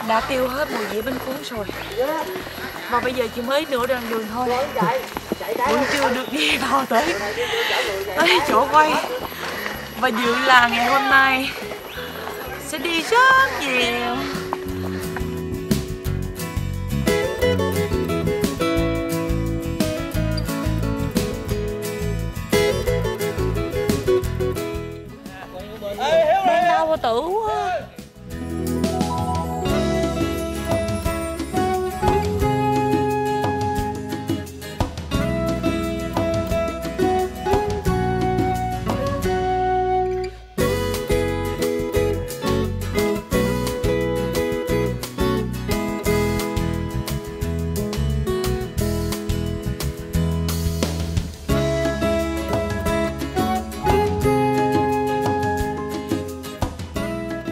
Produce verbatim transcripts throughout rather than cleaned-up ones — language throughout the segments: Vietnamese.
đã tiêu hết mùi dĩa bánh cuốn rồi. Và bây giờ chỉ mới nửa đoạn đường thôi. Vẫn chưa được đi vào tới tới chỗ quay. Và dự là ngày hôm nay sẽ đi rất nhiều. Đang đau bao tử quá.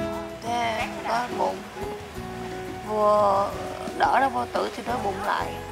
Vừa đỡ ra bao tử thì đói bụng lại.